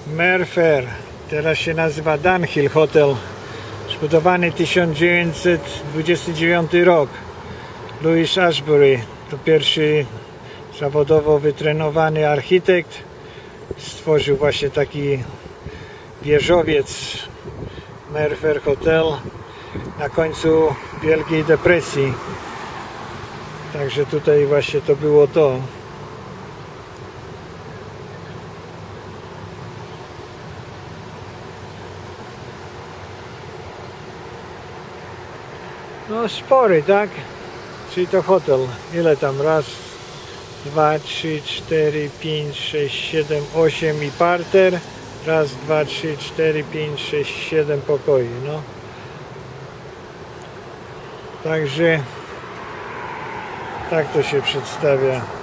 Mayfair, teraz się nazywa Dunhill Hotel, zbudowany 1929 rok. Louis Ashbury to pierwszy zawodowo wytrenowany architekt. Stworzył właśnie taki wieżowiec Mayfair Hotel na końcu Wielkiej Depresji. Także tutaj właśnie to było to. No spory, tak? Czyli to hotel. Ile tam? Raz, 2, 3, 4, 5, 6, 7, 8 i parter. Raz, 2, 3, 4, 5, 6, 7 pokoi, no. Także tak to się przedstawia.